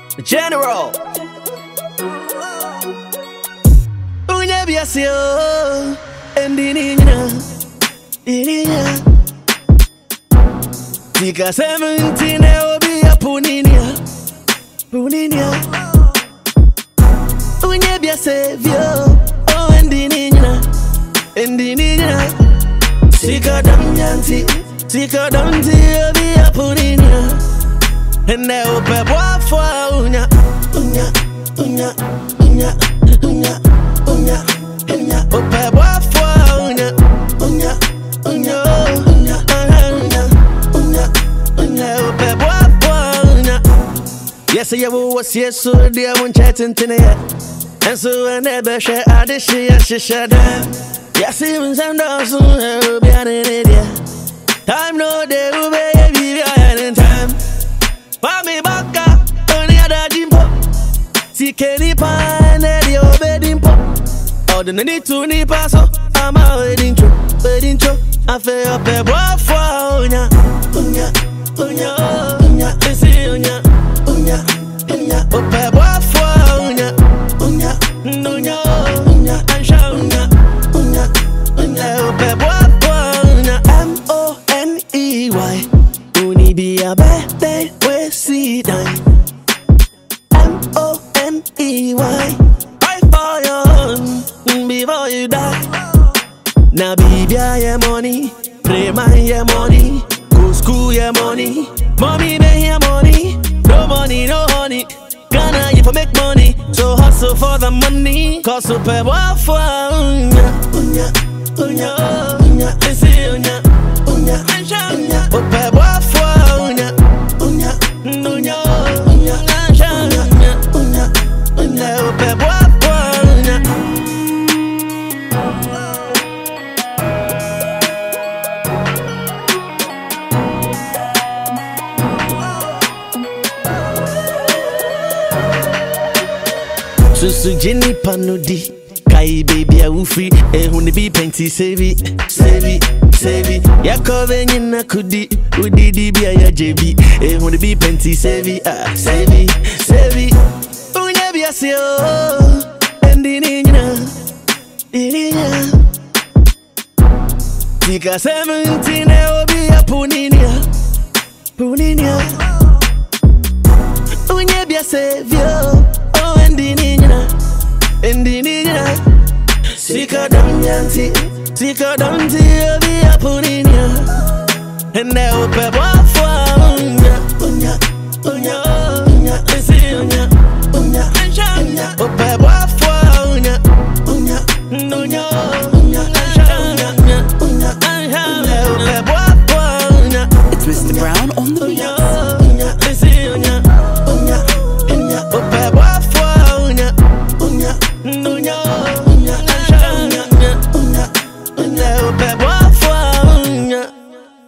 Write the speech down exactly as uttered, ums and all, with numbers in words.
General Unya biasio Endininya Ininya Tika seventeen Obi ya puninia Puninia Unya biasio Oh endininya Endininya Tika damnyanti Tika damnti Obi ya puninia Ene upe bwafwa unya Unya, unya, unya, unya, unya, unya Upe bwafwa unya Unya, unya, unya, unya, unya, unya Upe bwafwa unya Yes, yeah, what's yes, so dear, one chatting tonight And so I never share, I did share, she share them Yes, even some dogs, so I'll be an idiot Time no day, baby, I had in time Mami baka, oni ada jimpo Sikeni pa, nedi obe dimpo Ode neni tu ni paso, ama wedding cho, wedding cho Afe ope bwafwa unya Unya, unya, unya, isi unya Unya, unya, ope bwafwa unya Unya, unya, unya, ansha unya Unya, unya, ope bwafwa unya M O N E Y Uni be a birthday see die M O N E Y Fight for your own before you die Now baby I have money Pray my yeah money Go school yeah money Mommy make your money No money, no honey Gonna you for make money So hustle for the money Cause super waffle Unya, unya, unya, unya Isi unya, unya, unya Super waffle Unya, unya Unya, unya, unya, unya, unya, unya, upe bwafwa unya. Susu Jenny panodi, kai baby a wufi, eh huni bi penti sevi, sevi, sevi. Yakove nyina kudi, udi di bi a ya jebi, eh huni bi penti sevi, ah sevi, sevi. Unya bi asio, endi nyina, ininya. Tika seventeen obi a puninia, puninia. Unya bi asevio, oh endi nyina, endi nyina. Sika damnyanti, sika damnti obi a puninia. And now,